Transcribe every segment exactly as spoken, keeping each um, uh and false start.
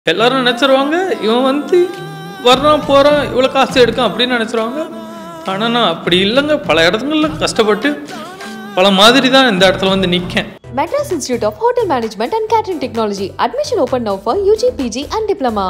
எல்லாரும் நினைச்சிருவாங்க இவன் வந்து வர்றான் போறான் இவ்வளவு காசு எடுக்கும் அப்படின்னு நினைச்சிருவாங்க. ஆனா நான் அப்படி இல்லைங்க. பல இடத்துல கஷ்டப்பட்டு பல மாதிரி தான் இந்த இடத்துல வந்து நிற்கேன். Madras Institute of Hotel Management and Catering Technology. Admission open now for U G, P G and Diploma.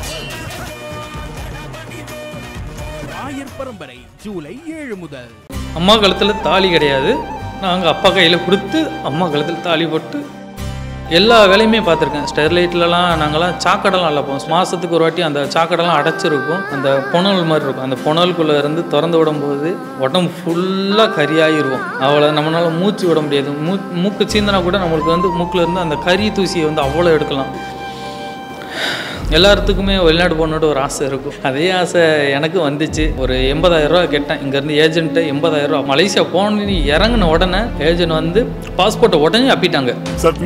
பரம்பரை ஜூலை ஏழு முதல். அம்மா கழுத்துல தாலி கிடையாது. நாங்கள் அப்பா கையில் கொடுத்து அம்மா கழுத்தில் தாலி போட்டு எல்லா வேலையுமே பார்த்துருக்கேன். ஸ்டெர்லைட்லலாம் நாங்கள்லாம் சாக்கடைலாம் இல்லைப்போம். மாதத்துக்கு ஒரு வாட்டி அந்த சாக்கடைலாம் அடைச்சிருக்கும். அந்த புனல் மாதிரி இருக்கும். அந்த புனலுக்குள்ளே இருந்து திறந்து விடும்போது உடம்பு ஃபுல்லாக கரியாகிருவோம். அவ்வளோ நம்மளால் மூச்சு விட முடியாது. மூ மூக்கு சீந்தினா கூட நம்மளுக்கு வந்து மூக்கில் இருந்து அந்த கறி தூசியை வந்து அவ்வளோ எடுக்கலாம். எல்லாத்துக்குமே வெளிநாடு போகணுன்னு ஒரு ஆசை இருக்கும். அதே ஆசை எனக்கு வந்துச்சு. ஒரு எண்பதாயிரம் ரூபா கேட்டேன் இங்கேருந்து ஏஜென்ட்டு. எண்பதாயிரம் ரூபா மலேசியா போன இறங்கின உடனே ஏஜென்ட் வந்து பாஸ்போர்ட்டை உடனே அப்பிட்டாங்க.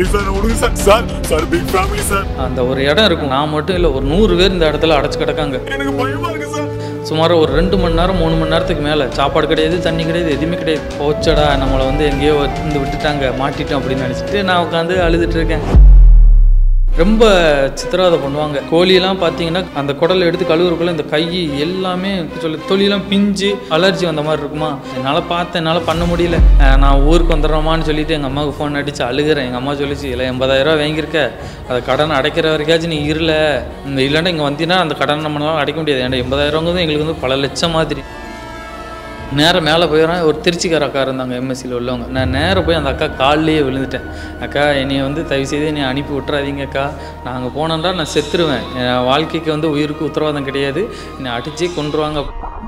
அந்த ஒரு இடம் இருக்கும். நான் மட்டும் இல்லை, ஒரு நூறு பேர் இந்த இடத்துல அடைச்சு கிடக்காங்க. சுமார் ஒரு ரெண்டு மணி நேரம் மூணு மணி நேரத்துக்கு மேலே சாப்பாடு கிடையாது, தண்ணி கிடையாது, எதுவுமே கிடையாது. போச்சடா நம்மளை வந்து எங்கேயோ வந்து விட்டுட்டாங்க, மாட்டிட்டோம் அப்படின்னு நினச்சிட்டு நான் உட்காந்து அழுதுட்டு இருக்கேன். ரொம்ப சித்திரவதை பண்ணுவாங்க. கோழியெல்லாம் பார்த்தீங்கன்னா அந்த குடலை எடுத்து கழுவுறக்குள்ள இந்த கை எல்லாமே சொல்லி தொழிலாம் பிஞ்சு அலர்ஜி வந்த மாதிரி இருக்குமா. என்னால் பார்த்தேன், என்னால் பண்ண முடியல. நான் ஊருக்கு வந்துடுறோமான்னு சொல்லிட்டு எங்கள் அம்மாவுக்கு ஃபோன் அடித்து அழுகிறேன். எங்கள் அம்மா சொல்லிச்சு, இல்லை எண்பதாயிரம் ரூபா வாங்கியிருக்க, அதை கடனை அடைக்கிற வரைக்காச்சும் நீ இருல, இந்த இல்லைன்னா இங்கே வந்தீங்கன்னா அந்த கடனை நம்மளால அடைக்க முடியாது. ஏன்னா எண்பதாயிரங்கிறது எங்களுக்கு வந்து பல லட்சம் மாதிரி. நேராக மேலே போயிடறேன். ஒரு திருச்சிக்கார அக்கா இருந்தாங்க, எம்எஸ்சியில் உள்ளவங்க. நான் நேராக போய் அந்த அக்கா காலிலேயே விழுந்துட்டேன். அக்கா என்னை வந்து தயவு செய்து என்னை அனுப்பி விட்டுறாதீங்க அக்கா, நாங்கள் போனோம்னா நான் செத்துருவேன். என் வாழ்க்கைக்கு வந்து உயிருக்கு உத்தரவாதம் கிடையாது, என்னை அடித்து கொண்டுருவாங்க.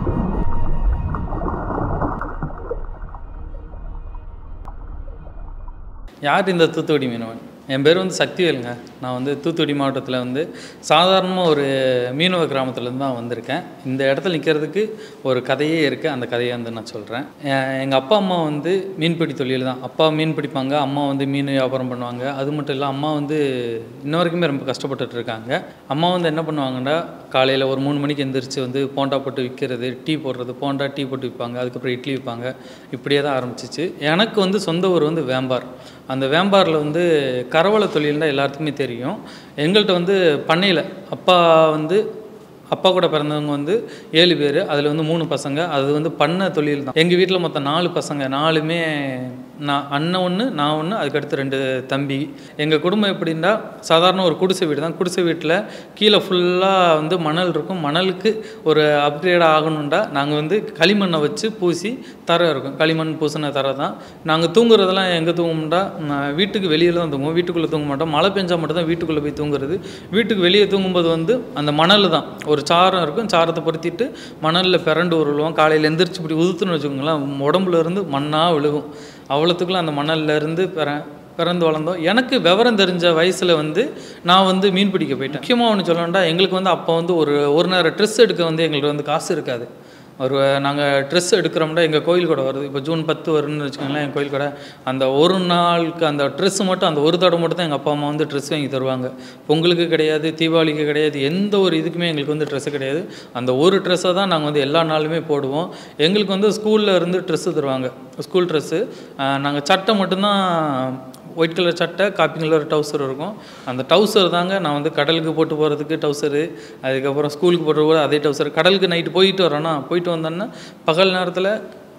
யார் இந்த தூத்துக்குடி மீனவன்? என் பேர் வந்து சக்திவேலுங்க. நான் வந்து தூத்துக்குடி மாவட்டத்தில் வந்து சாதாரணமாக ஒரு மீனவ கிராமத்துலேருந்து தான் வந்திருக்கேன். இந்த இடத்துல நிற்கிறதுக்கு ஒரு கதையே இருக்குது. அந்த கதையை வந்து நான் சொல்கிறேன். எங்கள் அப்பா அம்மா வந்து மீன்பிடி தொழில் தான். அப்பா மீன் பிடிப்பாங்க, அம்மா வந்து மீன் வியாபாரம் பண்ணுவாங்க. அது மட்டும் இல்லை, அம்மா வந்து இன்ன வரைக்குமே ரொம்ப கஷ்டப்பட்டுட்டு இருக்காங்க. அம்மா வந்து என்ன பண்ணுவாங்கன்னா, காலையில் ஒரு மூணு மணிக்கு எந்திரிச்சு வந்து போண்டா போட்டு விற்கிறது, டீ போடுறது, போண்டா டீ போட்டு விற்பாங்க. அதுக்கப்புறம் இட்லி விற்பாங்க. இப்படியே தான் ஆரம்பிச்சிச்சு. எனக்கு வந்து சொந்த ஊர் வந்து வேம்பார். அந்த வேம்பாரில் வந்து கரவலை தொழில் தான் எல்லாத்துக்குமே தெரியும். எங்கள்கிட்ட வந்து பண்ணையில் அப்பா வந்து அப்பா கூட பிறந்தவங்க வந்து ஏழு பேர். அதில் வந்து மூணு பசங்க. அது வந்து பண்ண தொழில் தான். எங்கள் வீட்டில் மொத்தம் நாலு பசங்க. நாலுமே நான் அண்ணன் ஒன்று, நான் ஒன்று, அதுக்கடுத்து ரெண்டு தம்பி. எங்கள் குடும்பம் எப்படின்னா சாதாரண ஒரு குடிசை வீடு தான். குடிசை வீட்டில் கீழே ஃபுல்லாக வந்து மணல் இருக்கும். மணலுக்கு ஒரு அப்கிரேட் ஆகணுண்டா நாங்கள் வந்து களிமண்ணை வச்சு பூசி தர இருக்கும். களிமண் பூசின தர தான். நாங்கள் தூங்குறதெல்லாம் எங்கே தூங்கும்டா, வீட்டுக்கு வெளியில் தான் தூங்குவோம். வீட்டுக்குள்ளே தூங்க மாட்டோம். மழை பெஞ்சால் மட்டும் தான் வீட்டுக்குள்ளே போய் தூங்குறது. வீட்டுக்கு வெளியே தூங்கும்போது வந்து அந்த மணல் தான், ஒரு சாரம் இருக்கும். சாரத்தை பொருத்திட்டு மணலில் பிறண்டு உருளுவோம். காலையில் எந்திரிச்சு இப்படி உதுத்துன்னு வச்சுக்கோங்களேன், உடம்புல இருந்து மண்ணாக விழுகும். அவ்வளோத்துக்குள்ள அந்த மணலில் இருந்து பிற பிறந்து வளர்ந்தோம். எனக்கு விவரம் தெரிஞ்ச வயசில் வந்து நான் வந்து மீன் பிடிக்க போயிட்டேன். முக்கியமாக ஒன்று சொல்லணும்டா, எங்களுக்கு வந்து அப்போ வந்து ஒரு ஒரு நேரம் ட்ரெஸ் எடுக்க வந்து எங்களுக்கு வந்து காசு இருக்காது. ஒரு நாங்கள் ட்ரெஸ் எடுக்கிறோம்னா எங்கள் கோயில் கூட வருது. இப்போ ஜூன் பத்து வருதுன்னு வச்சுக்கோங்களேன், எங்கள் கோயில் கூட அந்த ஒரு நாளுக்கு அந்த ட்ரெஸ்ஸு மட்டும், அந்த ஒரு தடவை மட்டும் தான் எங்கள் அப்பா அம்மா வந்து ட்ரெஸ் வாங்கி தருவாங்க. பொங்கலுக்கு கிடையாது, தீபாவளிக்கு கிடையாது, எந்த ஒரு இதுக்குமே எங்களுக்கு வந்து ட்ரெஸ்ஸு கிடையாது. அந்த ஒரு ட்ரெஸ்ஸை தான் நாங்கள் வந்து எல்லா நாளுமே போடுவோம். எங்களுக்கு வந்து ஸ்கூலில் இருந்து ட்ரெஸ்ஸு தருவாங்க, ஸ்கூல் ட்ரெஸ்ஸு. நாங்கள் சட்டை மட்டும்தான், ஒயிட் கலர் சட்டை, காப்பி கலர் டவுசர் இருக்கும். அந்த டவுசர் தாங்க நான் வந்து கடலுக்கு போட்டு போகிறதுக்கு டவுசரு, அதுக்கப்புறம் ஸ்கூலுக்கு போட்டு போகிற அதே டவுசர். கடலுக்கு நைட்டு போயிட்டு வரோன்னா, போயிட்டு வந்தோன்னா பகல் நேரத்தில்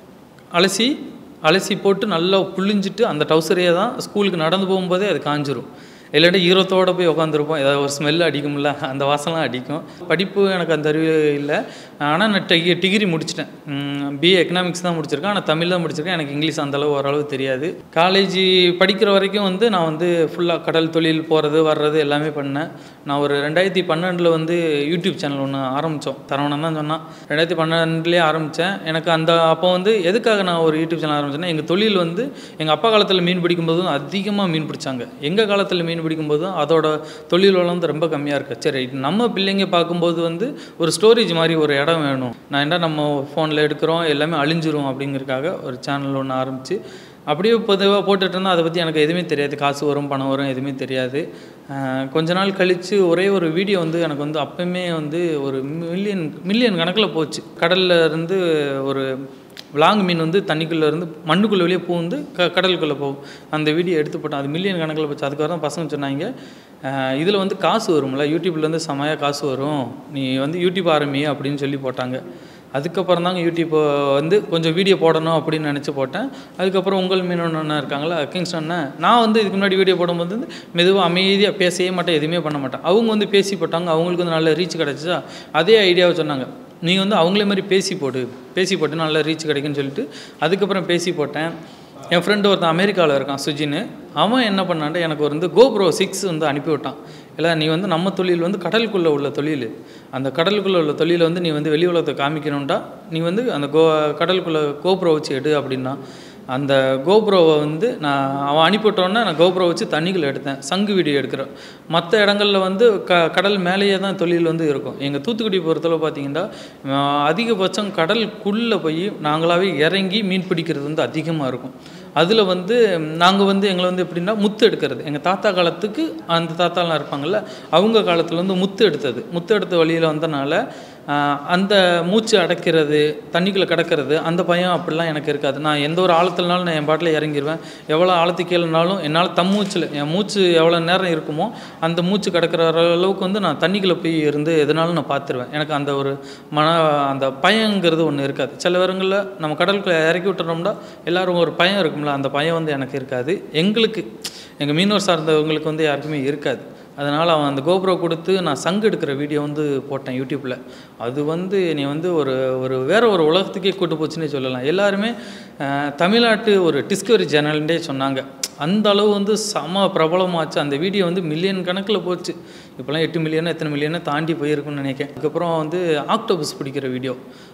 அலசி அலசி போட்டு நல்லா புழிஞ்சிட்டு அந்த டவுசரையே தான் ஸ்கூலுக்கு நடந்து போகும்போதே அது காஞ்சிரும். இல்லாட்டி ஈரத்தோடு போய் உட்காந்துருப்போம். ஏதாவது ஒரு ஸ்மெல் அடிக்கும்ல, அந்த வாசம்லாம் அடிக்கும். படிப்பு எனக்கு அந்த அறிவு இல்லை. ஆனால் நான் டிகி டிகிரி முடிச்சிட்டேன். பிஏ எக்கனாமிக்ஸ் தான் முடிச்சிருக்கேன். ஆனால் தமிழ் தான் முடிச்சிருக்கேன். எனக்கு இங்கிலீஷ் அந்தளவு ஓரளவு தெரியாது. காலேஜ் படிக்கிற வரைக்கும் வந்து நான் வந்து ஃபுல்லாக கடல் தொழில் போகிறது வர்றது எல்லாமே பண்ணேன். நான் ஒரு ரெண்டாயிரத்தி பன்னெண்டில் வந்து யூடியூப் சேனல் ஒன்று ஆரம்பித்தோம். தரவணம் தான் சொன்னான். ரெண்டாயிரத்தி பன்னெண்டுலேயே ஆரம்பித்தேன். எனக்கு அந்த அப்போ வந்து எதுக்காக நான் ஒரு யூடியூப் சேனல் ஆரம்பித்தேன்னா, எங்கள் தொழில் வந்து எங்கள் அப்பா காலத்தில் மீன் பிடிக்கும்போதும் அதிகமாக மீன் பிடிச்சாங்க. எங்கள் காலத்தில் மீன் பிடிக்கும்போதும் அதோட தொழில் வந்து ரொம்ப கம்மியாக இருக்குது. சரி, நம்ம பிள்ளைங்க பார்க்கும்போது வந்து ஒரு ஸ்டோரேஜ் மாதிரி ஒரு இடம் வேணும். நான் என்ன நம்ம ஃபோனில் எடுக்கிறோம் எல்லாமே அழிஞ்சிரும் அப்படிங்கிறதுக்காக ஒரு சேனல் ஒன்று ஆரம்பித்து அப்படியே பொதுவாக போட்டுட்டு இருந்தால் அதை பற்றி எனக்கு எதுவுமே தெரியாது. காசு வரும், பணம் வரும், எதுவுமே தெரியாது. கொஞ்ச நாள் கழித்து ஒரே ஒரு வீடியோ வந்து எனக்கு வந்து அப்போயுமே வந்து ஒரு மில்லியன் மில்லியன் கணக்கில் போச்சு. கடலில் இருந்து ஒரு விலாங்கு மீன் வந்து தண்ணிக்குள்ளே இருந்து மண்ணுக்குள்ளே வெளியே பூந்து க கடலுக்குள்ளே போகும். அந்த வீடியோ எடுத்து போட்டேன். அது மில்லியன் கணக்கில் போச்சு. அதுக்காக தான் பசங்க சொன்னாங்க, இதில் வந்து காசு வரும்ல, யூடியூப்லேருந்து செமையாக காசு வரும், நீ வந்து யூடியூப் ஆரம்பி அப்படின்னு சொல்லி போட்டாங்க. அதுக்கப்புறம் தாங்க யூடியூப் வந்து கொஞ்சம் வீடியோ போடணும் அப்படின்னு நினச்சி போட்டேன். அதுக்கப்புறம் உங்கள் மீனவன் இருக்காங்களா கிங்ஸ்டன், நான் வந்து இதுக்கு முன்னாடி வீடியோ போடும்போது வந்து மெதுவாக அமைதியாக பேசவே மாட்டேன், எதுவுமே பண்ண மாட்டேன். அவங்க வந்து பேசி போட்டாங்க, அவங்களுக்கு வந்து நல்ல ரீச் கிடச்சிச்சா, அதே ஐடியாவை சொன்னாங்க, நீங்கள் வந்து அவங்களே மாதிரி பேசி போடு, பேசி போட்டு நல்ல ரீச் கிடைக்குன்னு சொல்லிட்டு அதுக்கப்புறம் பேசி போட்டேன். என் ஃப்ரெண்டு ஒருத்தன் அமெரிக்காவில் இருக்கான் சுஜின்னு, அவன் என்ன பண்ணான்ட்டு எனக்கு ஒரு வந்து கோப்ரோ சிக்ஸ் வந்து அனுப்பி விட்டான். இல்லை நீ வந்து நம்ம தொழில் வந்து கடலுக்குள்ளே உள்ள தொழில், அந்த கடலுக்குள்ளே உள்ள தொழிலை வந்து நீ வந்து வெளி உலகத்தை காமிக்கணும்டா, நீ வந்து அந்த கோ கடலுக்குள்ளே கோப்ரோ வச்சு எடு அப்படின்னா, அந்த கோப்ரோவை வந்து நான் அவன் அனுப்பிவிட்டோன்னே நான் கோப்ரோ வச்சு தண்ணிக்குள்ளே எடுத்தேன். சங்கு வீடியோ எடுக்கிறேன். மற்ற இடங்களில் வந்து க கடல் மேலேயே தான் தொழில் வந்து இருக்கும். எங்கள் தூத்துக்குடி பொறுத்தளவு பார்த்திங்கன்னா அதிகபட்சம் கடலுக்குள்ளே போய் நாங்களாகவே இறங்கி மீன் பிடிக்கிறது வந்து அதிகமாக இருக்கும். அதில் வந்து நாங்கள் வந்து எங்களை வந்து எப்படின்னா முத்து எடுக்கிறது, எங்கள் தாத்தா காலத்துக்கு அந்த தாத்தாலாம் இருப்பாங்கள்ல, அவங்க காலத்தில் வந்து முத்து எடுத்தது, முத்து எடுத்த வழியில் வந்தனால அந்த மூச்சு அடைக்கிறது, தண்ணிக்குள்ளே கிடக்கிறது, அந்த பயம் அப்படிலாம் எனக்கு இருக்காது. நான் எந்த ஒரு ஆழத்துலனாலும் நான் என் பாட்டில் இறங்கிடுவேன். எவ்வளோ ஆழத்துக்கு கீழேனாலும் என்னால் தம் மூச்சில் என் மூச்சு எவ்வளோ நேரம் இருக்குமோ அந்த மூச்சு கிடக்கிற அளவுக்கு வந்து நான் தண்ணிக்குள்ளே போய் இருந்து எதனாலும் நான் பார்த்துருவேன். எனக்கு அந்த ஒரு மன அந்த பயங்கிறது ஒன்று இருக்காது. சில நேரங்களில் நம்ம கடலுக்குள்ளே இறக்கி விட்டுறோம்னா எல்லோரும் ஒரு பயம் இருக்கும்ல, அந்த பயம் வந்து எனக்கு இருக்காது. எங்களுக்கு எங்கள் மீனவர் சார்ந்தவங்களுக்கு வந்து யாருக்குமே இருக்காது. அதனால் அவன் அந்த கோப்ரோ கொடுத்து நான் சங்கு எடுக்கிற வீடியோ வந்து போட்டேன் யூடியூப்பில். அது வந்து நீ வந்து ஒரு ஒரு வேறு ஒரு உலகத்துக்கே கூட்டு போச்சுன்னே சொல்லலாம். எல்லாருமே தமிழ்நாட்டு ஒரு டிஸ்கவரி சேனல்ன்றே சொன்னாங்க. அந்த அளவு வந்து செம பிரபலமாச்சு. அந்த வீடியோ வந்து மில்லியன் கணக்கில் போச்சு. இப்போலாம் எட்டு மில்லியனோ எத்தனை மில்லியனோ தாண்டி போயிருக்குன்னு நினைக்கிறேன். அதுக்கப்புறம் வந்து ஆக்டோபஸ் பிடிக்கிற வீடியோ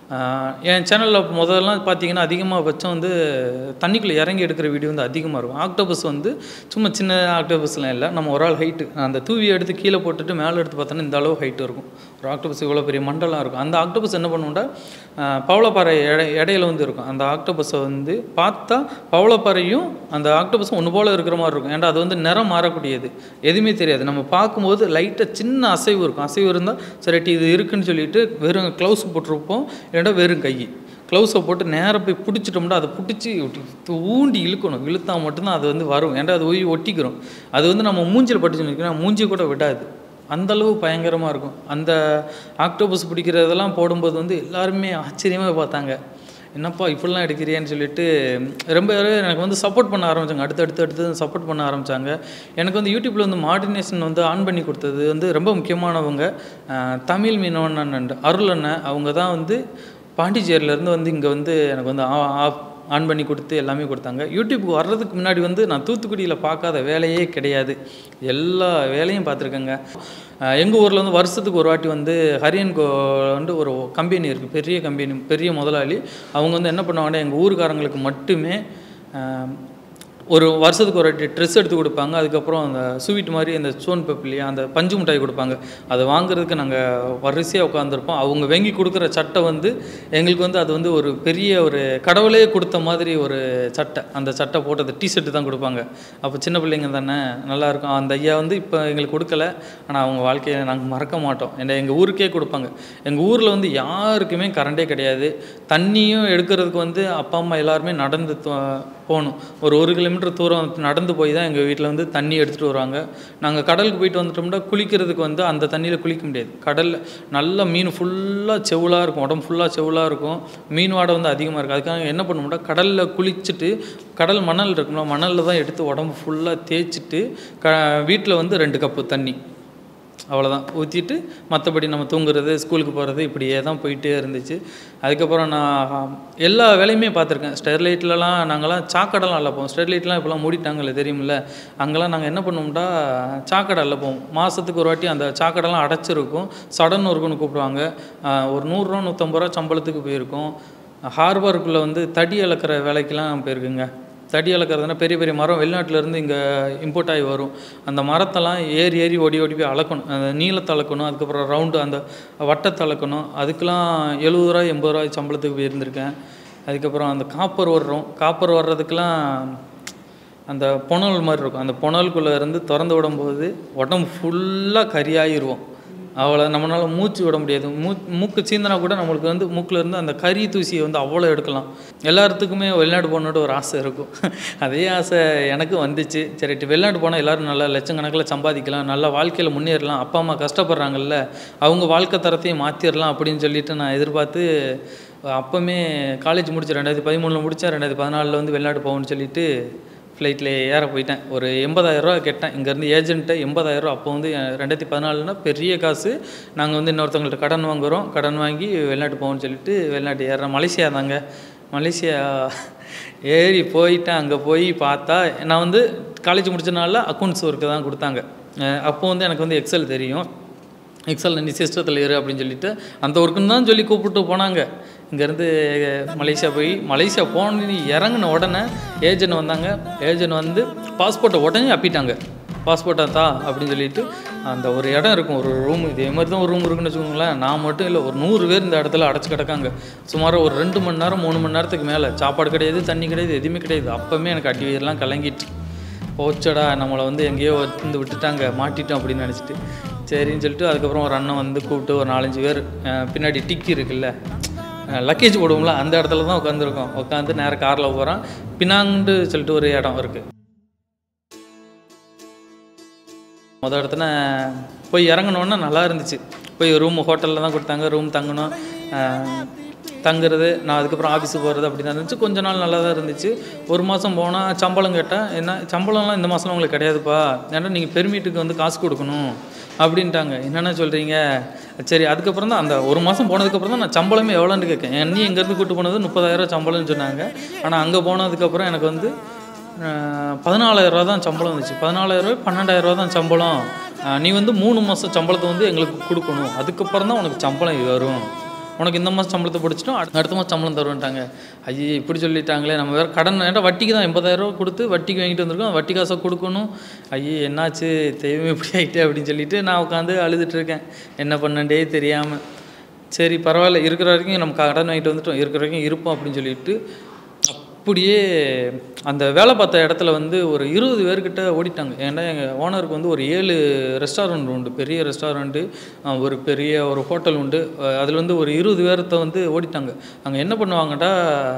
என் சேனலில் முதல்லாம் பார்த்தீங்கன்னா அதிகமாக பட்சம் வந்து தண்ணிக்குள்ளே இறங்கி எடுக்கிற வீடியோ வந்து அதிகமாக இருக்கும். ஆக்டோபஸ் வந்து சும்மா சின்ன ஆக்டோபஸ்லாம் இல்லை, நம்ம ஒரு ஆள் ஹைட்டு அந்த தூவி எடுத்து கீழே போட்டுட்டு மேலே எடுத்து பார்த்தோன்னா இந்த அளவு ஹைட்டு இருக்கும். ஒரு ஆக்டோபஸ் இவ்வளோ பெரிய மண்டலம் இருக்கும். அந்த ஆக்டோபஸ் என்ன பண்ணுவோம்னா பவளப்பாறை எடை இடையில வந்து இருக்கும். அந்த ஆக்டோபஸை வந்து பார்த்தா பவளப்பாறையும் அந்த ஆக்டோபஸும் ஒன்று போல் இருக்கிற மாதிரி இருக்கும். ஏன்னா அது வந்து நிறம் மாறக்கூடியது, எதுவுமே தெரியாது. நம்ம பார்க்கும்போது லைட்டாக சின்ன அசைவு இருக்கும். அசைவு இருந்தால் சரிட்டி இது இருக்குதுன்னு சொல்லிட்டு வெறும் க்ளவுஸ் போட்டிருப்போம், இல்லைன்னா வெறும் கை க்ளவுஸை போட்டு நேராக போய் பிடிச்சிட்டோம்னா அதை பிடிச்சி ஊண்டி இழுக்கணும். இழுத்தா மட்டும்தான் அது வந்து வரும். ஏன்னா அது போய் ஒட்டிக்கிறோம். அது வந்து நம்ம மூஞ்சில் பட்டுச்சுன்னு வைக்கணும், மூஞ்சி கூட விடாது. அந்தளவு பயங்கரமாக இருக்கும். அந்த ஆக்டோபஸ் பிடிக்கிறதெல்லாம் போடும்போது வந்து எல்லாருமே ஆச்சரியமாக பார்த்தாங்க, என்னப்பா இப்படிலாம் எடுக்கிறியான்னு சொல்லிட்டு ரொம்ப எனக்கு வந்து சப்போர்ட் பண்ண ஆரம்பித்தாங்க. அடுத்து அடுத்து அடுத்து சப்போர்ட் பண்ண ஆரம்பித்தாங்க. எனக்கு வந்து யூடியூப்பில் வந்து மாடினேஷன் வந்து ஆன் பண்ணி கொடுத்தது வந்து ரொம்ப முக்கியமானவங்க தமிழ் மீனவன் அருள் அண்ணன். அவங்க தான் வந்து பாண்டிச்சேரியிலேருந்து வந்து இங்கே வந்து எனக்கு வந்து ஆன் பண்ணி கொடுத்து எல்லாமே கொடுத்தாங்க. யூடியூப்புக்கு வர்றதுக்கு முன்னாடி வந்து நான் தூத்துக்குடியில் பார்க்காத வேலையே கிடையாது, எல்லா வேலையும் பார்த்துருக்கேங்க. எங்கள் ஊரில் வந்து வருஷத்துக்கு ஒரு வாட்டி வந்து ஹரியன் கோ வந்து ஒரு கம்பெனி இருக்குது, பெரிய கம்பெனி, பெரிய முதலாளி. அவங்க வந்து என்ன பண்ணுவாங்கன்னா எங்கள் ஊருக்காரங்களுக்கு மட்டுமே ஒரு வருஷத்துக்கு ஒரு வாட்டி ட்ரெஸ் எடுத்து கொடுப்பாங்க. அதுக்கப்புறம் அந்த ஸ்வீட் மாதிரி அந்த சோன் பப்பிலி அந்த பஞ்சு மிட்டாய் கொடுப்பாங்க. அதை வாங்குறதுக்கு நாங்கள் வரிசையாக உட்காந்துருப்போம். அவங்க வாங்கி கொடுக்குற சட்டை வந்து எங்களுக்கு வந்து அது வந்து ஒரு பெரிய ஒரு கடவுளே கொடுத்த மாதிரி ஒரு சட்டை. அந்த சட்டை போட்டது டிஷர்ட்டு தான் கொடுப்பாங்க. அப்போ சின்ன பிள்ளைங்க தானே, நல்லாயிருக்கும். அந்த ஐயா வந்து இப்போ எங்களுக்கு கொடுக்கல, ஆனால் அவங்க வாழ்க்கையை நாங்கள் மறக்க மாட்டோம். ஏன்னா எங்கள் ஊருக்கே கொடுப்பாங்க. எங்கள் ஊரில் வந்து யாருக்குமே கரண்டே கிடையாது. தண்ணியும் எடுக்கிறதுக்கு வந்து அப்பா அம்மா எல்லாருமே நடந்து போகணும். ஒரு ஒரு கிலோமீட்டர் தூரம் நடந்து போய் தான் எங்கள் வீட்டில் வந்து தண்ணி எடுத்துகிட்டு வருவாங்க. நாங்கள் கடலுக்கு போயிட்டு வந்துட்டோம்னா குளிக்கிறதுக்கு வந்து அந்த தண்ணியில் குளிக்க முடியாது. கடலில் நல்ல மீன் ஃபுல்லாக செவுளாக இருக்கும், உடம்பு ஃபுல்லாக செவுளாக இருக்கும், மீன் வாடை வந்து அதிகமாக இருக்குது. அதுக்காக என்ன பண்ணுவோம்னா கடலில் குளிச்சுட்டு கடல் மணல் இருக்கும்ல, மணலில் தான் எடுத்து உடம்பு ஃபுல்லாக தேய்ச்சிட்டு க வீட்டில் வந்து ரெண்டு கப்பு தண்ணி அவ்வளோதான் ஊற்றிட்டு மற்றபடி நம்ம தூங்குறது ஸ்கூலுக்கு போகிறது இப்படியே தான் போயிட்டே இருந்துச்சு. அதுக்கப்புறம் நான் எல்லா வேலையுமே பார்த்துருக்கேன். ஸ்டெர்லைட்லலாம் நாங்கள்லாம் சாக்கடைலாம் அள்ளப்போம். ஸ்டெர்லைட்லாம் இப்போலாம் மூடிட்டாங்கல்ல, தெரியுமில்ல. அங்கெல்லாம் நாங்கள் என்ன பண்ணுவோம்னா சாக்கடை அள்ளப்போம். மாதத்துக்கு ஒரு வாட்டி அந்த சாக்கடைலாம் அடைச்சிருக்கும், சடன் ஒர்க்குன்னு கூப்பிடுவாங்க. ஒரு நூறுரூவா நூற்றம்பது ரூபா சம்பளத்துக்கு போயிருக்கோம். ஹார்பருக்குள்ளே வந்து தடி அளக்கிற வேலைக்கெல்லாம் போயிருக்குங்க. தடி அளக்கிறதுனா பெரிய பெரிய மரம் வெளிநாட்டிலேருந்து இங்கே இம்போர்ட் ஆகி வரும். அந்த மரத்தெல்லாம் ஏறி ஏறி ஓடி ஓடி போய் அளக்கணும். அந்த நீளத்தை அளக்கணும், அதுக்கப்புறம் ரவுண்டு அந்த வட்டத்தை அளக்கணும். அதுக்கெலாம் எழுபது ரூபா எண்பது ரூபாய் சம்பளத்துக்கு போயிருந்திருக்கேன். அதுக்கப்புறம் அந்த காப்பர் வர்றோம். காப்பர் வர்றதுக்கெலாம் அந்த புனல் மாதிரி இருக்கும். அந்த புனலுக்குள்ளே இருந்து திறந்து விடும்போது உடம்பு ஃபுல்லாக கரியாகிடுவோம். அவ்வளோ நம்மளால் மூச்சு விட முடியாது. மூ மூக்கு சீந்தினா கூட நம்மளுக்கு வந்து மூக்கில் இருந்து அந்த கறி தூசியை வந்து அவ்வளோ எடுக்கலாம். எல்லாத்துக்குமே வெளிநாடு போகணுன்ட்டு ஒரு ஆசை இருக்கும். அதே ஆசை எனக்கும் வந்துச்சு. சரிட்டு வெளிநாடு போனால் எல்லோரும் நல்லா லட்சக்கணக்கில் சம்பாதிக்கலாம், நல்லா வாழ்க்கையில் முன்னேறலாம், அப்பா அம்மா கஷ்டப்படுறாங்கல்ல, அவங்க வாழ்க்கை தரத்தையும் மாற்றிடலாம் அப்படின்னு சொல்லிட்டு நான் எதிர்பார்த்து அப்போவுமே காலேஜ் முடிச்சு ரெண்டாயிரத்தி பதிமூணில் முடித்தேன். ரெண்டாயிரத்தி பதினாலில் வந்து வெளிநாடு போகணும்னு சொல்லிட்டு ஃப்ளைட்டில் ஏற போயிட்டேன். ஒரு எண்பதாயிரரூவா கேட்டேன் இங்கேருந்து ஏஜென்ட்டை. எண்பதாயிரரூவா அப்போ வந்து ரெண்டாயிரத்தி பதினாலுனா பெரிய காசு. நாங்கள் வந்து இன்னொருத்தவங்கள்ட்ட கடன் வாங்குகிறோம், கடன் வாங்கி வெளிநாட்டு போகணும்னு சொல்லிட்டு வெளிநாட்டு ஏறுறேன். மலேசியா தாங்க. மலேசியா ஏறி போயிட்டேன். அங்கே போய் பார்த்தா நான் வந்து காலேஜ் முடிச்சனால அக்கௌண்ட்ஸ் ஒர்க்கு தான் கொடுத்தாங்க. அப்போ வந்து எனக்கு வந்து எக்ஸல் தெரியும். எக்ஸல் நீ சிஸ்டத்தில் ஏறு அப்படின்னு சொல்லிட்டு அந்த ஒர்க்குன்னு தான் சொல்லி கூப்பிட்டு போனாங்க. இங்கேருந்து மலேசியா போய் மலேசியா போன இறங்கின உடனே ஏஜென்ட் வந்தாங்க. ஏஜென்ட் வந்து பாஸ்போர்ட்டை உடனே அப்பிட்டாங்க. பாஸ்போர்ட்டை தா அப்படின்னு சொல்லிட்டு அந்த ஒரு இடம் இருக்கும், ஒரு ரூம், இதே மாதிரி தான் ஒரு ரூம் இருக்குன்னு வச்சுக்கோங்களேன். நான் மட்டும் இல்லை, ஒரு நூறு பேர் இந்த இடத்துல அடைச்சி கிடக்காங்க. சுமார் ஒரு ரெண்டு மணி நேரம் மூணு மணி நேரத்துக்கு மேலே சாப்பாடு கிடையாது, தண்ணி கிடையாது, எதுவுமே கிடையாது. அப்போவுமே எனக்கு அடி வயிறுலாம் கலங்கிட்டு போச்சடா நம்மளை வந்து எங்கேயோ வந்து விட்டுட்டாங்க, மாட்டிட்டோம் அப்படின்னு நினச்சிட்டு சரின்னு சொல்லிட்டு அதுக்கப்புறம் ஒரு அண்ணன் வந்து கூப்பிட்டு ஒரு நாலஞ்சு பேர் பின்னாடி டிக்கி இருக்குல்ல, லக்கேஜ் போடுவோம்ல, அந்த இடத்துல தான் உட்காந்துருக்கோம். உட்காந்து நேராக காரில் போகிறோம். பினாங்கு சொல்லிட்டு ஒரு இடம் இருக்குது. மொதல் இடத்துல போய் இறங்கினோன்னா நல்லா இருந்துச்சு. போய் ரூம் ஹோட்டலில் தான் கொடுத்தாங்க, ரூம் தங்கணும், தங்குறது. நான் அதுக்கப்புறம் ஆஃபீஸுக்கு போகிறது அப்படி தான் இருந்துச்சு. கொஞ்ச நாள் நல்லா தான் இருந்துச்சு. ஒரு மாதம் போனால் சம்பளம் கேட்டேன். என்ன சம்பளம்லாம் இந்த மாதம்லாம் உங்களுக்கு கிடையாதுப்பா, ஏன்னா நீங்கள் பெர்மிட்டுக்கு வந்து காசு கொடுக்கணும் அப்படின்ட்டாங்க. என்னென்ன சொல்கிறீங்க? சரி, அதுக்கப்புறம் தான் அந்த ஒரு மாதம் போனதுக்கப்புறம் தான் நான் சம்பளமே எவ்வளோன்னு கேட்கேன். என்னை இங்கேருந்து கூப்பிட்டு போனது முப்பதாயிரரூவா சம்பளம்னு சொன்னாங்க. ஆனால் அங்கே போனதுக்கப்புறம் எனக்கு வந்து பதினாலாயிரரூவா தான் சம்பளம் வந்துச்சு. பதினாலாயிரரூவா பன்னெண்டாயிரரூவா தான் சம்பளம். நீ வந்து மூணு மாதம் சம்பளத்தை வந்து எங்களுக்கு கொடுக்கணும், அதுக்கப்புறம் தான் உனக்கு சம்பளம் வரும். உனக்கு இந்த மாதம் சம்பளத்தை பிடிச்சிட்டோம், அடுத்த மாதம் சம்பளம் தருவேன்ட்டாங்க. ஐயே இப்படி சொல்லிட்டாங்களே, நம்ம வேறு கடன் ஏன்டா வட்டிக்கு தான் எண்பதாயிரரூவா கொடுத்து வட்டிக்கு வாங்கிட்டு வந்திருக்கோம், வட்டி காசை கொடுக்கணும். ஐயே என்னாச்சு தெய்வம் இப்படி ஆகிட்டே அப்படின்னு சொல்லிட்டு நான் உட்காந்து அழுதுட்டுருக்கேன், என்ன பண்ணண்டே தெரியாமல். சரி பரவாயில்ல, இருக்கிற வரைக்கும் நம்ம கடன் வாங்கிட்டு வந்துட்டோம், இருக்கிற வரைக்கும் இருப்போம் அப்படின்னு சொல்லிட்டு அப்படியே அந்த வேலை பார்த்த இடத்துல வந்து ஒரு இருபது பேர்கிட்ட ஓடிட்டாங்க. ஏன்னா எங்கள் ஓனருக்கு வந்து ஒரு ஏழு ரெஸ்டாரண்ட் உண்டு, பெரிய ரெஸ்டாரண்ட்டு, ஒரு பெரிய ஒரு ஹோட்டல் உண்டு. அதில் வந்து ஒரு இருபது பேர்த்த வந்து ஓடிட்டாங்க. அங்கே என்ன பண்ணுவாங்கடா,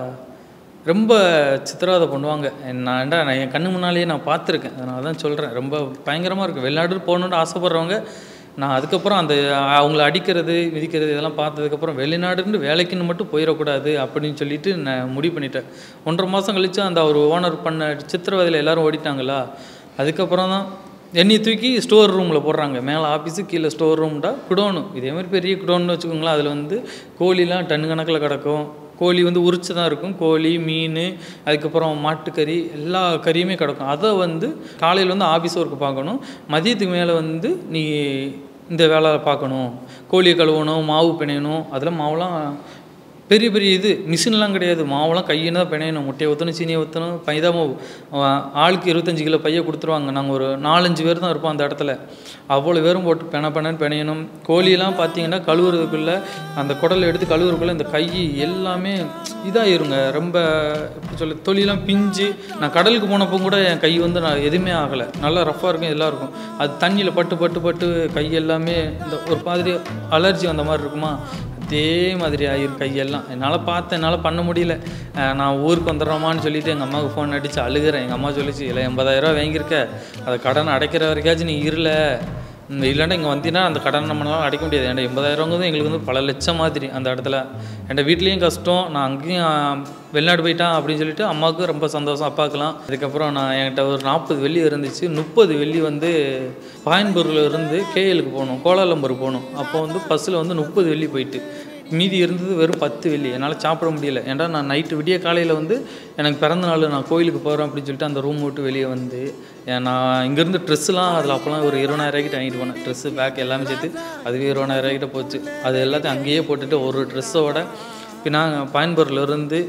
ரொம்ப சித்திரவதை பண்ணுவாங்க. நான்டா நான் என் கண்ணு முன்னாலேயே நான் பார்த்துருக்கேன், அதனால தான் சொல்கிறேன். ரொம்ப பயங்கரமாக இருக்குது. வெளிநாடு போகணுன்னு ஆசைப்பட்றவங்க, நான் அதுக்கப்புறம் அந்த அவங்கள அடிக்கிறது மிதிக்கிறது இதெல்லாம் பார்த்ததுக்கப்புறம் வெளிநாடுன்னு வேலைக்குன்னு மட்டும் போயிடக்கூடாது அப்படின்னு சொல்லிட்டு நான் முடிவு பண்ணிட்டேன். ஒன்றரை மாதம் கழித்து அந்த ஒரு ஓனர் பண்ண சித்திரவதையில் எல்லோரும் ஓடிட்டாங்களா, அதுக்கப்புறம் தான் என்னை தூக்கி ஸ்டோர் ரூமில் போடுறாங்க. மேலே ஆஃபீஸு, கீழே ஸ்டோர் ரூம்டா குடோனு, இதேமாதிரி பெரிய குடோன்னு வச்சுக்கோங்களேன். அதில் வந்து கோழிலாம் டன் கணக்கில் கிடக்கும். கோழி வந்து உரிச்சு தான் இருக்கும், கோழி மீன் அதுக்கப்புறம் மாட்டுக்கறி எல்லா கறியுமே கிடக்கும். அதை வந்து காலையில் வந்து ஆஃபீஸ் ஒர்க்கு பார்க்கணும், மதியத்துக்கு மேலே வந்து நீ இந்த வேலை பார்க்கணும், கோழியை கழுவணும், மாவு பிணையணும். அதெல்லாம் மாவுலாம் பெரிய பெரிய இது மிஷின்லாம் கிடையாது, மாவுலாம் கையின்னு தான் பிணையணும். முட்டையை ஊற்றணும், சீனியை ஊற்றணும், பைதா மாவு ஆளுக்கு இருபத்தஞ்சி கிலோ பையை கொடுத்துருவாங்க. நாங்கள் ஒரு நாலஞ்சு பேர் தான் இருப்போம் அந்த இடத்துல. அவ்வளோ பேரும் போட்டு பெண பெணன்னு பிணையணும். கோழியெல்லாம் பார்த்தீங்கன்னா கழுவுறதுக்குள்ளே அந்த குடலை எடுத்து கழுவுறதுக்குள்ளே இந்த கை எல்லாமே இதாகிருங்க. ரொம்ப எப்படி சொல்லி தொழிலாம் பிஞ்சு. நான் கடலுக்கு போனப்போ கூட என் கை வந்து நான் எதுவுமே ஆகலை, நல்லா ரஃப்பாக இருக்கும், எல்லாம் இருக்கும். அது தண்ணியில் பட்டு பட்டு பட்டு கை எல்லாமே இந்த ஒரு மாதிரி அலர்ஜி வந்த மாதிரி இருக்குமா, அதே மாதிரி ஆயிரும் கையெல்லாம். என்னால் பார்த்தேன், என்னால் பண்ண முடியல. நான் ஊருக்கு வந்துடுறோமான்னு சொல்லிவிட்டு எங்கள் அம்மாவுக்கு ஃபோன் அடித்து அழுகிறேன். எங்கள் அம்மா சொல்லிச்சு, இல்லை எண்பதாயிரரூவா வாங்கியிருக்க, அதை கடன் அடைக்கிற வரைக்காச்சும் நீ இருல, இல்லைன்னா இங்கே வந்தீங்கன்னா அந்த கடன் நம்மளால அடைக்க முடியாது. ஏன்டா எண்பதாயிரங்கிறது எங்களுக்கு வந்து பல லட்சம் மாதிரி அந்த இடத்துல. என் வீட்லேயும் கஷ்டம், நான் அங்கேயும் வெளிநாடு போயிட்டான் அப்படின்னு சொல்லிட்டு அம்மாவுக்கு ரொம்ப சந்தோஷம், அப்பாவுக்குலாம். அதுக்கப்புறம் நான் என்கிட்ட ஒரு நாற்பது வெள்ளி இருந்துச்சு. முப்பது வெள்ளி வந்து பாயன்பூரில் இருந்து கேஎலுக்கு போகணும், கோலாலம்பூர் போகணும். அப்போ வந்து பஸ்ஸில் வந்து முப்பது வெள்ளி போயிட்டு மீதி இருந்தது வெறும் பத்து வெள்ளி. என்னால் சாப்பிட முடியல. ஏன்டா நான் நைட்டு விடிய காலையில் வந்து எனக்கு பிறந்த நாள், நான் கோயிலுக்கு போகிறேன் அப்படின்னு சொல்லிட்டு அந்த ரூம் விட்டு வெளியே வந்து நான் இங்கேருந்து ட்ரெஸ்ஸுலாம் அதில் அப்போலாம் ஒரு இருபதாயிரரூவாய்க்கிட்ட வாங்கிட்டு போனேன். ட்ரெஸ்ஸு பேக் எல்லாமே சேர்த்து அதுவே இருபதாயிரரூவாய்க்கிட்ட போச்சு. அது எல்லாத்தையும் அங்கேயே போட்டுட்டு ஒரு ட்ரெஸ்ஸோட பின்னா பாயன்பூர்லேருந்து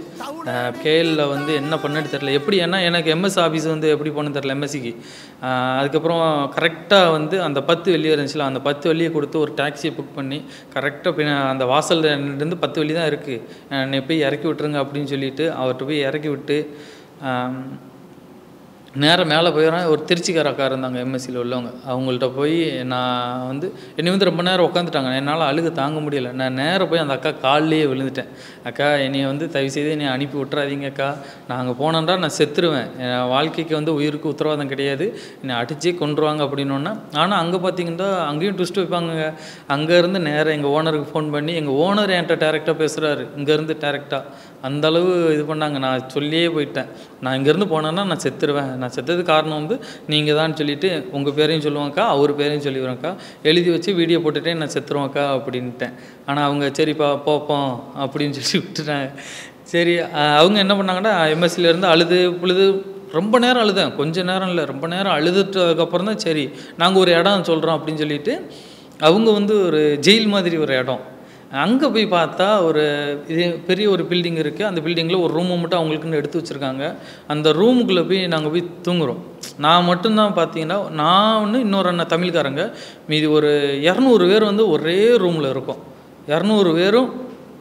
கேஎல்ல வந்து என்ன பண்ணேன்னு தெரில எப்படி. ஏன்னா எனக்கு எம்எஸ் ஆஃபீஸ் வந்து எப்படி போகணுன்னு தெரில எம்எஸ்சிக்கு. அதுக்கப்புறம் கரெக்டாக வந்து அந்த பத்து வெள்ளியே இருந்துச்சுல, அந்த பத்து வெள்ளியை கொடுத்து ஒரு டாக்ஸியை புக் பண்ணி கரெக்டாக பின்ன அந்த வாசல்லேருந்து பத்து வெள்ளி தான் இருக்குது, என்னை போய் இறக்கி விட்டுருங்க அப்படின்னு சொல்லிவிட்டு அவர்கிட்ட போய் இறக்கி விட்டு நேராக மேலே போயிடுறேன். ஒரு திருச்சிக்கார அக்கா இருந்தாங்க எம்எஸ்சியில் உள்ளவங்க. அவங்கள்ட்ட போய் நான் வந்து என்னை வந்து ரொம்ப நேரம் உட்காந்துட்டாங்க. என்னால் அழுக தாங்க முடியலை. நான் நேராக போய் அந்த அக்கா காலிலேயே விழுந்துட்டேன். அக்கா என்னை வந்து தயவுசெய்து என்னை அனுப்பி விட்றாதீங்க அக்கா, நான் அங்கே போனேன்டா நான் செத்துருவேன், என் வாழ்க்கைக்கு வந்து உயிருக்கு உத்தரவாதம் கிடையாது, என்னை அடிச்சே கொண்டுருவாங்க அப்படின்னோன்னா. ஆனால் அங்கே பார்த்தீங்கன்னா அங்கேயும் ட்விஸ்ட் வைப்பாங்க. அங்கேருந்து நேராக எங்கள் ஓனருக்கு ஃபோன் பண்ணி எங்கள் ஓனர் என்கிட்ட டேரெக்டாக பேசுகிறாரு, இங்கேருந்து டேரெக்டாக. அந்தளவு இது பண்ணாங்க. நான் சொல்லியே போயிட்டேன், நான் இங்கேருந்து போனேன்னா நான் செத்துருவேன், நான் செத்தது காரணம் வந்து நீங்கள் தான் சொல்லிவிட்டு உங்கள் பேரையும் சொல்லுவாங்க்கா, அவர் பேரையும் சொல்லிடுவேங்க்கா, எழுதி வச்சு வீடியோ போட்டுகிட்டே நான் செத்துருவேங்க்கா அப்படின்ட்டேன். ஆனால் அவங்க சரிப்பா போப்போம் அப்படின்னு சொல்லி விட்டுட்டாங்க. சரி, அவங்க என்ன பண்ணாங்கன்னா எம்எஸ்சிலேருந்து அழுது புழுது ரொம்ப நேரம் அழுதேன். கொஞ்சம் நேரம் இல்லை, ரொம்ப நேரம் அழுதுட்டதுக்கப்புறம் தான் சரி நாங்கள் ஒரு இடம் சொல்கிறோம் அப்படின்னு சொல்லிட்டு அவங்க வந்து ஒரு ஜெயில் மாதிரி ஒரு இடம், அங்கே போய் பார்த்தா ஒரு இது பெரிய ஒரு பில்டிங் இருக்குது. அந்த பில்டிங்கில் ஒரு ரூமை மட்டும் அவங்களுக்குன்னு எடுத்து வச்சுருக்காங்க. அந்த ரூமுக்குள்ளே போய் நாங்கள் போய் தூங்குகிறோம். நான் மட்டும்தான் பார்த்தீங்கன்னா, நான் ஒன்று இன்னொரு அண்ணன் தமிழ்காரங்க, மீதி ஒரு இரநூறு பேர் வந்து ஒரே ரூமில் இருக்கோம். இரநூறு பேரும்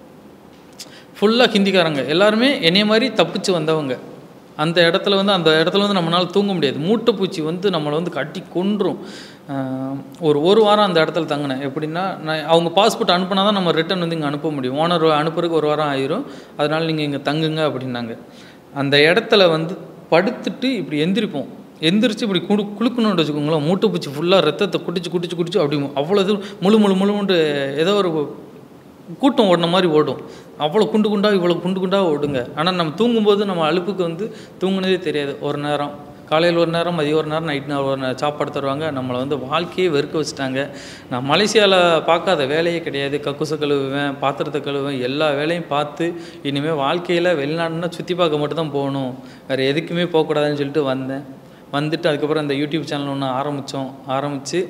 ஃபுல்லாக ஹிந்திக்காரங்க, எல்லாருமே என்னைய மாதிரி தப்பிச்சு வந்தவங்க. அந்த இடத்துல வந்து அந்த இடத்துல வந்து நம்மளால் தூங்க முடியாது. மூட்டைப்பூச்சி வந்து நம்மளை வந்து கட்டி கொன்றும். ஒரு ஒரு வாரம் அந்த இடத்துல தங்கினேன். எப்படின்னா, நான் அவங்க பாஸ்போர்ட் அனுப்புனா தான் நம்ம ரிட்டன் வந்து இங்கே அனுப்ப முடியும். ஓனர் அனுப்புறதுக்கு ஒரு வாரம் ஆயிரும், அதனால் நீங்கள் இங்கே தங்குங்க அப்படின்னாங்க. அந்த இடத்துல வந்து படுத்துட்டு இப்படி எந்திரிப்போம், எந்திரிச்சு இப்படி குடு குளுக்கணுன்னு வச்சுக்கோங்களேன். மூட்டைப்பூச்சி ஃபுல்லாக ரத்தத்தை குடிச்சு குடிச்சு குடிச்சு அப்படி அவ்வளோ இது முழு முழு முழுமுண்டு ஏதோ ஒரு கூட்டம் ஓடின மாதிரி ஓடும். அவ்வளோ குண்டு குண்டாக இவ்வளோ குண்டு குண்டாக ஓடுங்க. ஆனால் நம்ம தூங்கும்போது நம்ம அலுப்புக்கு வந்து தூங்குனதே தெரியாது. ஒரு நேரம் காலையில் ஒரு நேரம், மதியம் ஒரு நேரம், நைட் நேரம் ஒரு நேரம் சாப்பாடு தருவாங்க. நம்மளை வந்து வாழ்க்கையே வெறுக்க வச்சுட்டாங்க. நான் மலேசியாவில் பார்க்காத வேலையே கிடையாது. கக்கூசை கழுவுவேன், பாத்திரத்தை கழுவுவேன், எல்லா வேலையும் பார்த்து இனிமேல் வாழ்க்கையில் வெளிநாடுனா சுற்றி பார்க்க மட்டும்தான் போகணும், வேறு எதுக்குமே போகக்கூடாதுன்னு சொல்லிட்டு வந்தேன். வந்துட்டு அதுக்கப்புறம் இந்த யூடியூப் சேனல் ஒன்று ஆரம்பித்தோம். ஆரம்பித்து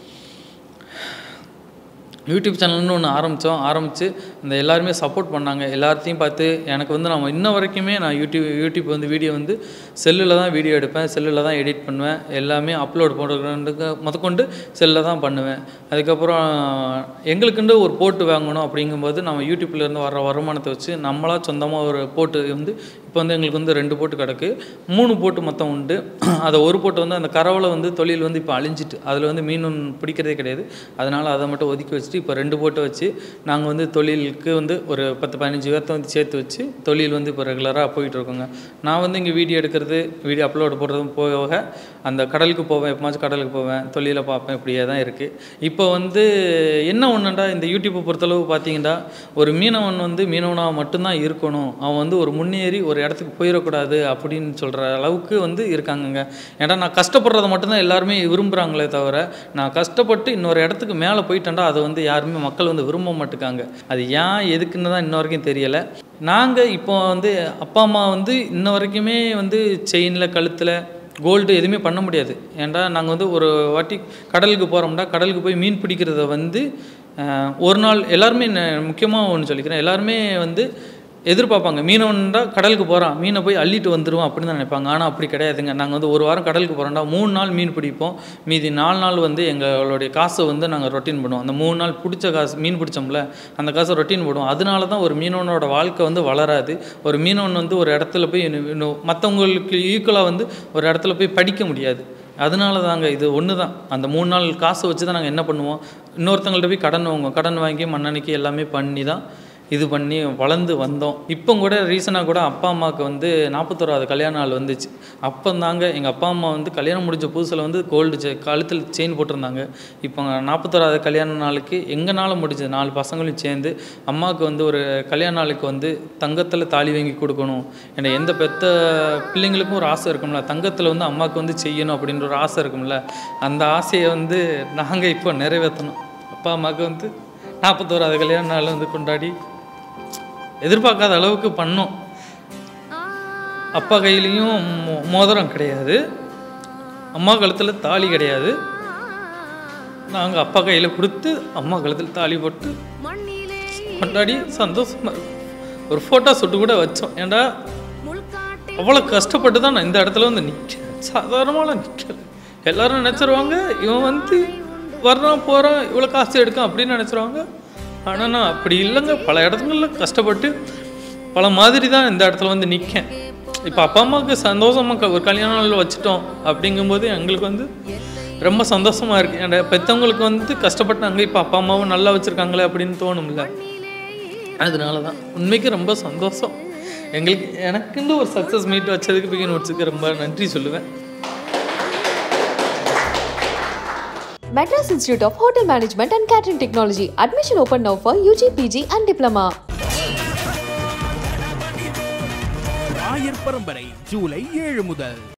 யூடியூப் சேனல்னு ஒன்று ஆரம்பித்தோம். ஆரம்பித்து இந்த எல்லாருமே சப்போர்ட் பண்ணாங்க. எல்லாத்தையும் பார்த்து எனக்கு வந்து நம்ம இன்ன வரைக்குமே நான் யூடியூப் யூடியூப் வந்து வீடியோ வந்து செல்லில் தான் வீடியோ எடுப்பேன், செல்லில் தான் எடிட் பண்ணுவேன், எல்லாமே அப்லோட் பண்ணுறதுக்கு முதற்கொண்டு செல்லில் தான் பண்ணுவேன். அதுக்கப்புறம் எங்களுக்குண்டு ஒரு போட்டு வாங்கணும் அப்படிங்கும்போது நம்ம யூடியூப்லேருந்து வர வருமானத்தை வச்சு நம்மளாக சொந்தமாக ஒரு போட்டு வந்து இப்போ வந்து எங்களுக்கு வந்து ரெண்டு போட்டு கிடக்கு, மூணு போட்டு மொத்தம் உண்டு. அதை ஒரு போட்டு வந்து அந்த கரவலை வந்து தொழில் வந்து இப்போ அழிஞ்சிட்டு, அதில் வந்து மீன் பிடிக்கிறதே கிடையாது. அதனால் அதை மட்டும் ஒதுக்கி வச்சுட்டு இப்போ ரெண்டு போட்டு வச்சு நாங்கள் வந்து தொழிலுக்கு வந்து ஒரு பத்து பதினஞ்சு பேர்த்த வந்து சேர்த்து வச்சு தொழில் வந்து இப்போ ரெகுலராக போயிட்டுருக்கோங்க. நான் வந்து இங்கே வீடியோ எடுக்கிறது, வீடியோ அப்லோடு போடுறதும் போக அந்த கடலுக்கு போவேன், எப்போமாச்சும் கடலுக்கு போவேன், தொழிலை பார்ப்பேன், இப்படியே தான் இருக்குது. இப்போ வந்து என்ன ஒன்றுண்டா, இந்த யூடியூப்பை பொறுத்தளவு பார்த்தீங்கன்னா, ஒரு மீனவன் வந்து மீனவனாக மட்டும்தான் இருக்கணும், அவன் வந்து ஒரு முன்னேறி ஒரு இடத்துக்கு போயிடக்கூடாது அப்படின்னு சொல்கிற அளவுக்கு வந்து இருக்காங்கங்க. ஏன்னா நான் கஷ்டப்படுறதை மட்டும்தான் எல்லாருமே விரும்புகிறாங்களே தவிர, நான் கஷ்டப்பட்டு இன்னொரு இடத்துக்கு மேலே போயிட்டேன்டா அதை வந்து யாருமே மக்கள் வந்து விரும்ப மாட்டுக்காங்க. அது ஏன் எதுக்குன்னு தான் இன்ன வரைக்கும் தெரியலை. நாங்கள் இப்போ வந்து அப்பா அம்மா வந்து இன்ன வரைக்குமே வந்து செயினில் கழுத்தில் கோல்டு எதுவுமே பண்ண முடியாது. ஏன்டா நாங்கள் வந்து ஒரு வாட்டி கடலுக்கு போகிறோம்டா, கடலுக்கு போய் மீன் பிடிக்கிறத வந்து ஒரு நாள் எல்லாருமே முக்கியமாக ஒன்று சொல்லிக்கிறேன், எல்லாருமே வந்து எதிர்பார்ப்பாங்க, மீனவன்டா கடலுக்கு போகிறான், மீனை போய் அள்ளிட்டு வந்துடுவோம் அப்படின்னு தான் நினைப்பாங்க. ஆனால் அப்படி கிடையாதுங்க. நாங்கள் வந்து ஒரு வாரம் கடலுக்கு போகிறோம்டா, மூணு நாள் மீன் பிடிப்போம், மீதி நாலு நாள் வந்து எங்களுடைய காசை வந்து நாங்கள் ரொட்டீன் பண்ணுவோம். அந்த மூணு நாள் பிடிச்ச காசு, மீன் பிடிச்சோம்ல அந்த காசை ரொட்டீன் போடுவோம். அதனால தான் ஒரு மீனவனோட வாழ்க்கை வந்து வளராது. ஒரு மீனவன் வந்து ஒரு இடத்துல போய் மற்றவங்களுக்கு ஈக்குவலாக வந்து ஒரு இடத்துல போய் படிக்க முடியாது. அதனால தாங்க இது ஒன்று தான். அந்த மூணு நாள் காசை வச்சு தான் நாங்கள் என்ன பண்ணுவோம், இன்னொருத்தங்கள்ட்ட போய் கடன் வாங்குவோம், கடன் வாங்கி மண்ணன்னைக்கு எல்லாமே பண்ணி தான் இது பண்ணி வளர்ந்து வந்தோம். இப்போ கூட ரீசனாக கூட அப்பா அம்மாவுக்கு வந்து நாற்பத்தோராவது கல்யாண நாள் வந்துச்சு. அப்போ தாங்க எங்கள் அப்பா அம்மா வந்து கல்யாணம் முடிஞ்ச புதுசில் வந்து கோல்டு செ கழுத்தில் செயின் போட்டிருந்தாங்க. இப்போ நாற்பத்தோராவது கல்யாண நாளுக்கு எங்களால் முடிஞ்சது நாலு பசங்களையும் சேர்ந்து அம்மாவுக்கு வந்து ஒரு கல்யாண நாளுக்கு வந்து தங்கத்தில் தாலி வாங்கி கொடுக்கணும். ஏன்னா எந்த பெத்த பிள்ளைங்களுக்கும் ஒரு ஆசை இருக்கும்ல, தங்கத்தில் வந்து அம்மாவுக்கு வந்து செய்யணும் அப்படின்ற ஒரு ஆசை இருக்கும்ல, அந்த ஆசையை வந்து நாங்கள் இப்போ நிறைவேற்றணும். அப்பா அம்மாவுக்கு வந்து நாற்பத்தோராவது கல்யாண நாள் வந்து கொண்டாடி எதிர்பார்க்காத அளவுக்கு பண்ணோம். அப்பா கையிலையும் மோதிரம் கிடையாது, அம்மா கழுத்தில் தாலி கிடையாது. நாங்கள் அப்பா கையில் கொடுத்து அம்மா கழுத்தில் தாலி போட்டு கொண்டாடி சந்தோஷமாக ஒரு ஃபோட்டோ ஷூட்டு கூட வச்சோம். ஏன்டா அவ்வளோ கஷ்டப்பட்டு தான் நான் இந்த இடத்துல வந்து நிற்கிறேன், சாதாரணமாக நிற்கிறேன். எல்லோரும் நினச்சிருவாங்க இவன் வந்து வர்றான் போகிறான் இவ்வளோ காசு எடுக்கான் அப்படின்னு நினச்சிருவாங்க. ஆனால் நான் அப்படி இல்லைங்க. பல இடத்துங்களில் கஷ்டப்பட்டு பல மாதிரி தான் இந்த இடத்துல வந்து நிற்கேன். இப்போ அப்பா அம்மாவுக்கு சந்தோஷமாக ஒரு கல்யாண நாள் வச்சுட்டோம் அப்படிங்கும்போது எங்களுக்கு வந்து ரொம்ப சந்தோஷமாக இருக்குது. என் பெற்றவங்களுக்கு வந்து கஷ்டப்பட்டாங்க, இப்போ அப்பா அம்மாவும் நல்லா வச்சுருக்காங்களே அப்படின்னு தோணும்ல. அதனால தான் உண்மைக்கு ரொம்ப சந்தோஷம் எங்களுக்கு. எனக்குன்னு ஒரு சக்ஸஸ் மீட் வச்சதுக்கு பெஹிண்ட்வூட்ஸுக்கு ரொம்ப நன்றி சொல்லுவேன். Madras Institute of Hotel Management and Catering Technology. Admission open now for U G, P G and Diploma. Rayar பரம்பரை ஜூலை ஏழு முதல்.